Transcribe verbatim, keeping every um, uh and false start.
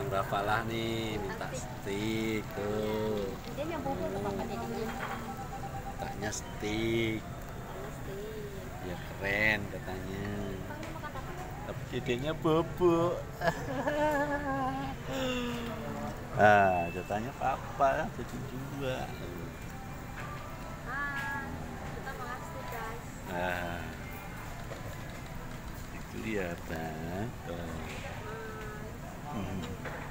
Rafalah nih minta stick tuh. Dia yang bubur ke papa dedenya. Mintanya stick. Ya keren katanya. Tapi dedenya bobo. Ah, katanya papa jadi dua. Hai, kita makasih guys. Ah, itu dia, Bang. Oh. Hai. Hmm.